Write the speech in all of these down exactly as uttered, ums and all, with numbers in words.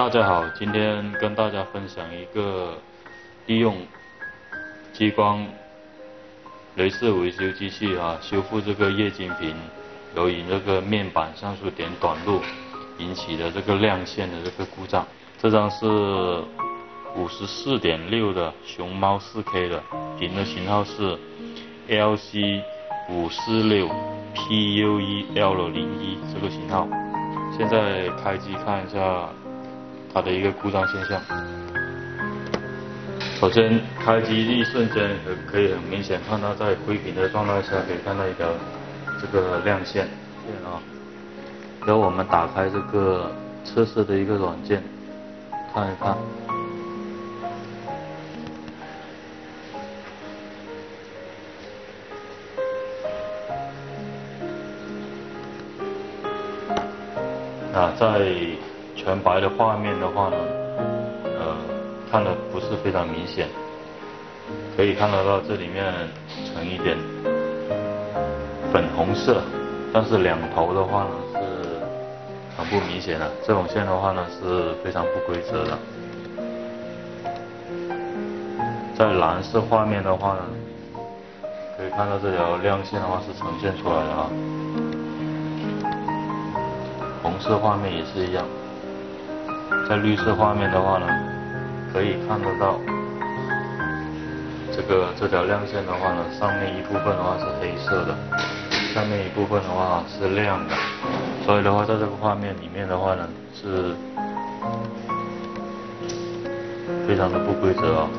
大家好，今天跟大家分享一个利用激光雷射维修机器啊，修复这个液晶屏由于这个面板像素点短路引起的这个亮线的这个故障。这张是五十四点六的熊猫 四K 的，屏的型号是 L C 五四六 P U 一 L 零一这个型号。现在开机看一下它的一个故障现象。首先开机一瞬间可以很明显看到，在灰屏的状态下可以看到一条这个亮线啊。然后我们打开这个测试的一个软件看一看。啊，在全白的画面的话呢，呃，看的不是非常明显，可以看得到这里面呈一点粉红色，但是两头的话呢是很不明显的，这种线的话呢是非常不规则的。在蓝色画面的话呢，可以看到这条亮线的话是呈现出来的啊。红色画面也是一样，在绿色画面的话呢，可以看得到这个这条亮线的话呢，上面一部分的话是黑色的，下面一部分的话是亮的，所以的话在这个画面里面的话呢是非常的不规则啊。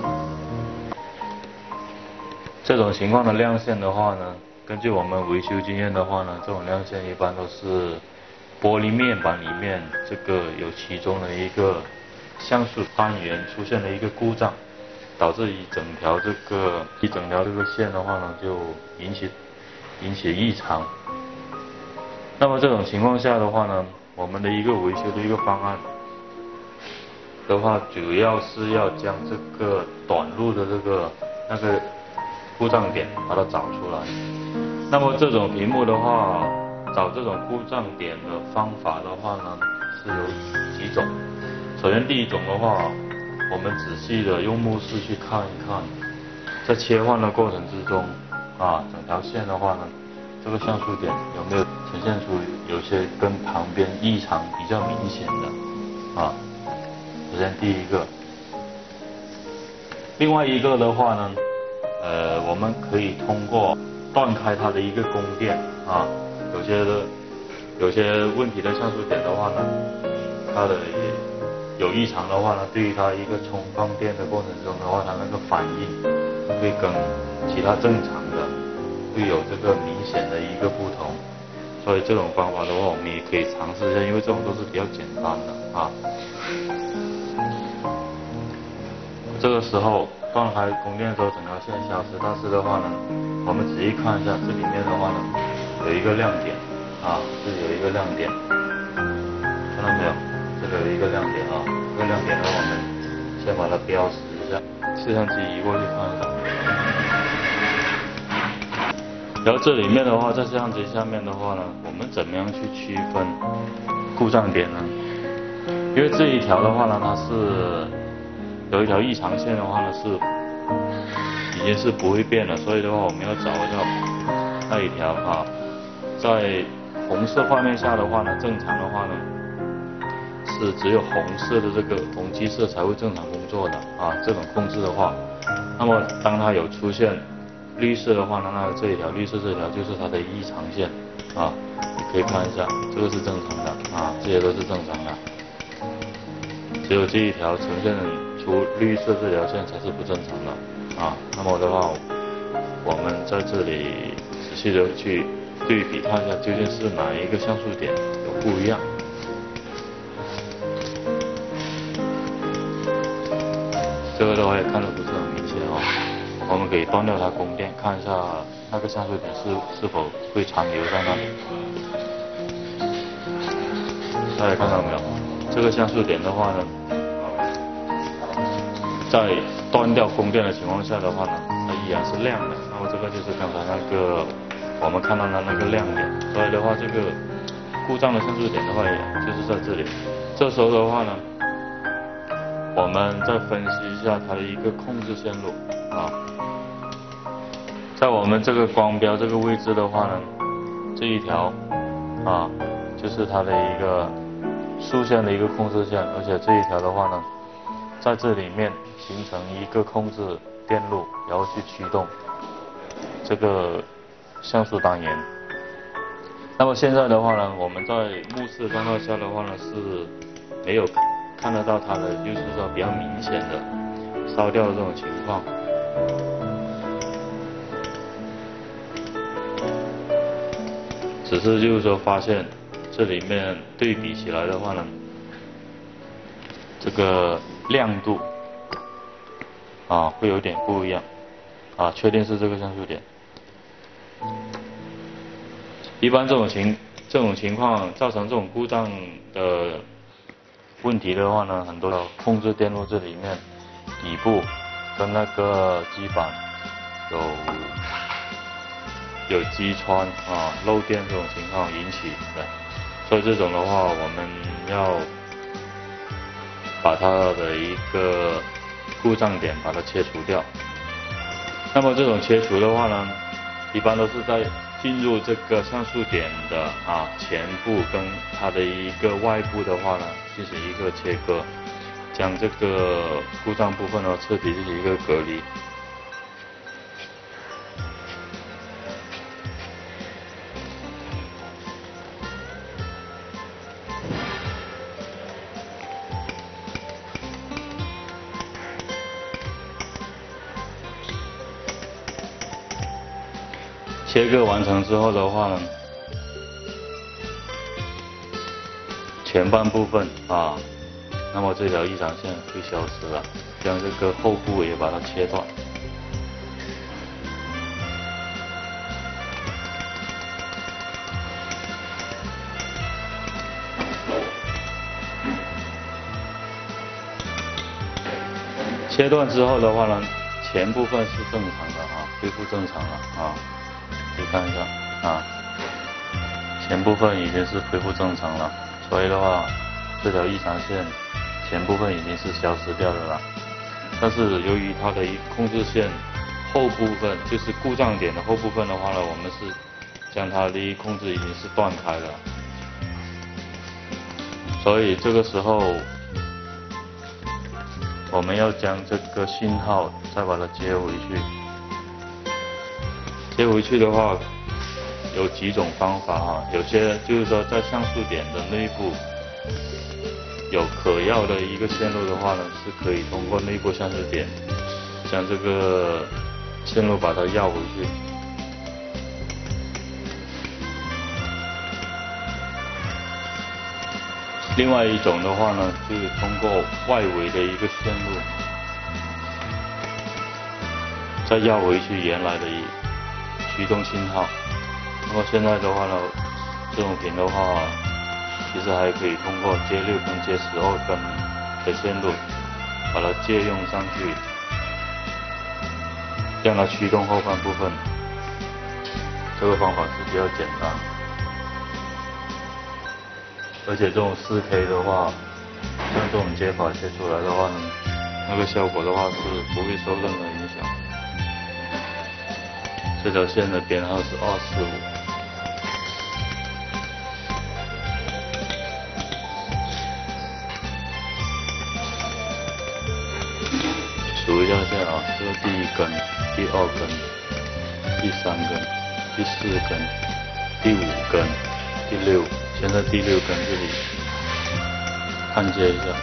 这种情况的亮线的话呢，根据我们维修经验的话呢，这种亮线一般都是玻璃面板里面这个有其中的一个像素单元出现了一个故障，导致一整条这个一整条这个线的话呢就引起引起异常。那么这种情况下的话呢，我们的一个维修的一个方案的话，主要是要将这个短路的这个那个故障点把它找出来。那么这种屏幕的话，找这种故障点的方法的话呢，是有几种。首先第一种的话，我们仔细的用目视去看一看，在切换的过程之中啊，整条线的话呢，这个像素点有没有呈现出有些跟旁边异常比较明显的啊？首先第一个，另外一个的话呢，呃，我们可以通过断开它的一个供电啊。有些的有些问题的像素点的话呢，它的有异常的话呢，对于它一个充放电的过程中的话，它那个反应会跟其他正常的会有这个明显的一个不同。所以这种方法的话，我们也可以尝试一下，因为这种都是比较简单的啊。这个时候断开供电之后，整条线消失，但是的话呢，我们仔细看一下这里面的话呢，有一个亮点啊，这里有一个亮点，看到没有？这里有一个亮点啊，这个亮点的话，我们先把它标识一下，摄像机移过去看一下。然后这里面的话，在摄像机下面的话呢，我们怎么样去区分故障点呢？因为这一条的话呢，它是有一条异常线的话呢，是已经是不会变了，所以的话我们要找一下那一条啊。在红色画面下的话呢，正常的话呢是只有红色的这个同基色才会正常工作的啊。这种控制的话，那么当它有出现绿色的话呢，那这一条绿色这条就是它的异常线啊。你可以看一下，这个是正常的啊，这些都是正常的，只有这一条呈现出绿色这条线才是不正常的啊。那么的话，我们在这里仔细的去对比看一下，究竟是哪一个像素点有不一样。这个的话也看得不是很明显哦。我们可以断掉它供电，看一下那个像素点是是否会残留在那里。大家看到没有？这个像素点的话呢，在断掉供电的情况下的话呢，它依然是亮的。那么这个就是刚才那个我们看到的那个亮点。所以的话，这个故障的像素点的话，也就是在这里。这时候的话呢， 我们再分析一下它的一个控制线路啊。在我们这个光标这个位置的话呢，这一条啊就是它的一个竖线的一个控制线，而且这一条的话呢，在这里面形成一个控制电路，然后去驱动这个像素单元。那么现在的话呢，我们在目视状态下的话呢是没有看得到它的，就是说比较明显的烧掉的这种情况。只是就是说发现这里面对比起来的话呢，这个亮度啊会有点不一样啊，确定是这个像素点。一般这种情这种情况造成这种故障的问题的话呢，很多控制电路这里面底部跟那个基板有有击穿啊漏电这种情况引起的，所以这种的话我们要把它的一个故障点把它切除掉。那么这种切除的话呢，一般都是在进入这个像素点的啊前部跟它的一个外部的话呢进行一个切割，将这个故障部分呢彻底进行一个隔离。切割完成之后的话呢，前半部分啊，那么这条异常线会消失了，将这个后部也把它切断。切断之后的话呢，前部分是正常的啊，恢复正常了啊。可以看一下啊，前部分已经是恢复正常了，所以的话，这条异常线前部分已经是消失掉的了。但是由于它的控制线后部分，就是故障点的后部分的话呢，我们是将它的控制已经是断开了，所以这个时候我们要将这个信号再把它接回去。接回去的话有几种方法哈，有些就是说在像素点的内部有可要的一个线路的话呢，是可以通过内部像素点将这个线路把它要回去。另外一种的话呢，就是通过外围的一个线路再要回去原来的一驱动信号。那么现在的话呢，这种屏的话，其实还可以通过接六根、接十二根的线路，把它借用上去，让它驱动后半部分。这个方法是比较简单，而且这种 四K 的话，像这种接法切出来的话呢，那个效果的话是不会受任何影响。这条线的编号是二四五。数一下线啊，这是第一根、第二根、第三根、第四根、第五根、第六，现在第六根这里焊接一下。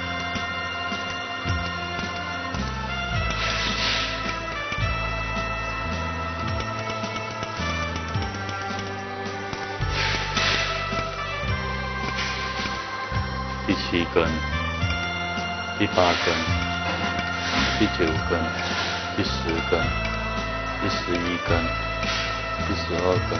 第七根、第八根、第九根、第十根、第十一根、第十二根。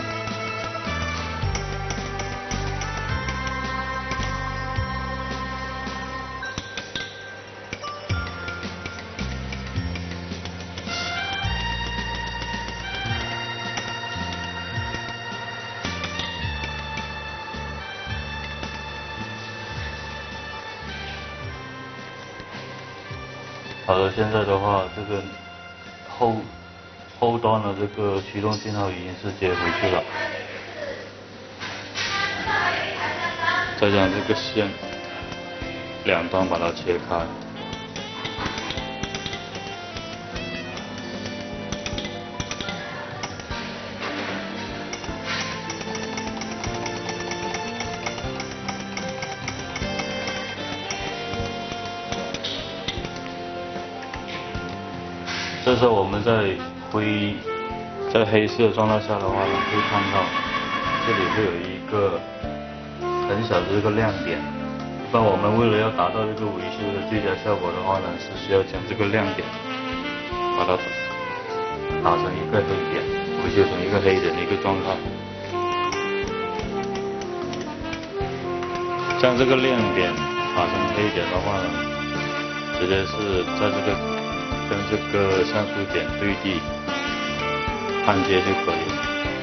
好的，现在的话，这个后后端的这个驱动信号已经是接回去了。再将这个线两端把它切开。这时候我们在灰在黑色状态下的话呢，会看到这里会有一个很小的这个亮点。那我们为了要达到这个维修的最佳效果的话呢，是需要将这个亮点把它打成一个黑点，维修成一个黑点的一个状态。将这个亮点打成黑点的话呢，直接是在这个跟这个像素点对地焊接就可以了。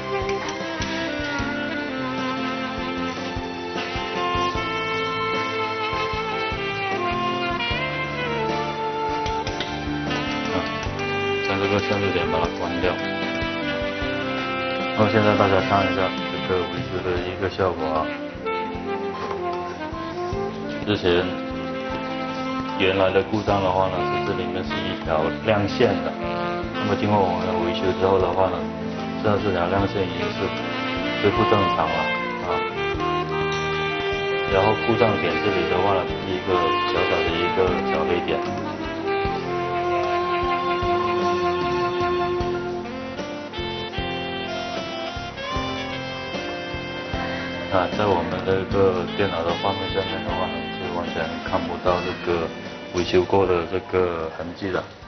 啊，将这个像素点把它关掉。那么现在大家看一下这个维修的一个效果啊。之前原来的故障的话呢，是这里面是一条亮线的。那么经过我们的维修之后的话呢，这这条亮线已经是恢复正常了啊。然后故障点这里的话呢，是一个小小的一个小黑点。啊，在我们这个电脑的画面上面的话呢，是完全看不到这个维修过的这个痕迹的。